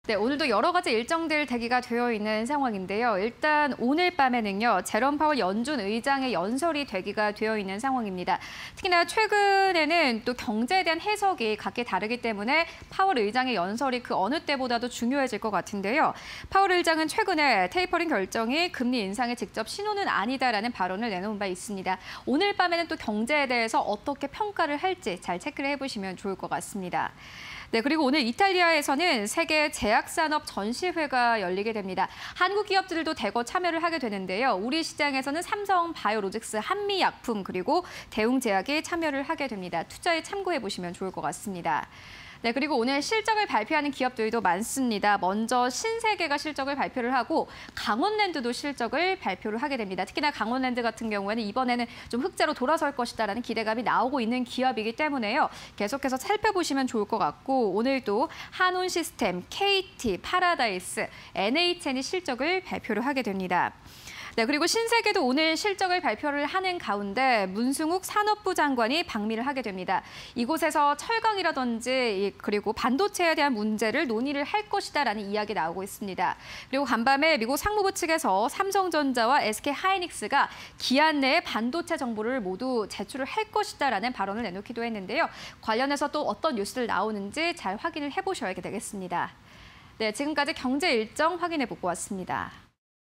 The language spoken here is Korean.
네, 오늘도 여러 가지 일정들 대기가 되어 있는 상황인데요. 일단 오늘 밤에는요, 제롬 파월 연준 의장의 연설이 대기가 되어 있는 상황입니다. 특히나 최근에는 또 경제에 대한 해석이 각기 다르기 때문에 파월 의장의 연설이 그 어느 때보다도 중요해질 것 같은데요. 파월 의장은 최근에 테이퍼링 결정이 금리 인상의 직접 신호는 아니다라는 발언을 내놓은 바 있습니다. 오늘 밤에는 또 경제에 대해서 어떻게 평가를 할지 잘 체크를 해보시면 좋을 것 같습니다. 네, 그리고 오늘 이탈리아에서는 세계 제약산업 전시회가 열리게 됩니다. 한국 기업들도 대거 참여를 하게 되는데요. 우리 시장에서는 삼성, 바이오로직스, 한미약품 그리고 대웅제약이 참여를 하게 됩니다. 투자에 참고해 보시면 좋을 것 같습니다. 네, 그리고 오늘 실적을 발표하는 기업들도 많습니다. 먼저 신세계가 실적을 발표를 하고 강원랜드도 실적을 발표를 하게 됩니다. 특히나 강원랜드 같은 경우에는 이번에는 좀 흑자로 돌아설 것이다라는 기대감이 나오고 있는 기업이기 때문에요. 계속해서 살펴보시면 좋을 것 같고 오늘도 한온시스템, KT, 파라다이스, NHN이 실적을 발표를 하게 됩니다. 네, 그리고 신세계도 오늘 실적을 발표를 하는 가운데 문승욱 산업부 장관이 방미를 하게 됩니다. 이곳에서 철강이라든지 그리고 반도체에 대한 문제를 논의를 할 것이다라는 이야기 나오고 있습니다. 그리고 간밤에 미국 상무부 측에서 삼성전자와 SK하이닉스가 기한 내에 반도체 정보를 모두 제출을 할 것이다라는 발언을 내놓기도 했는데요. 관련해서 또 어떤 뉴스들 나오는지 잘 확인을 해보셔야 되겠습니다. 네, 지금까지 경제 일정 확인해 보고 왔습니다.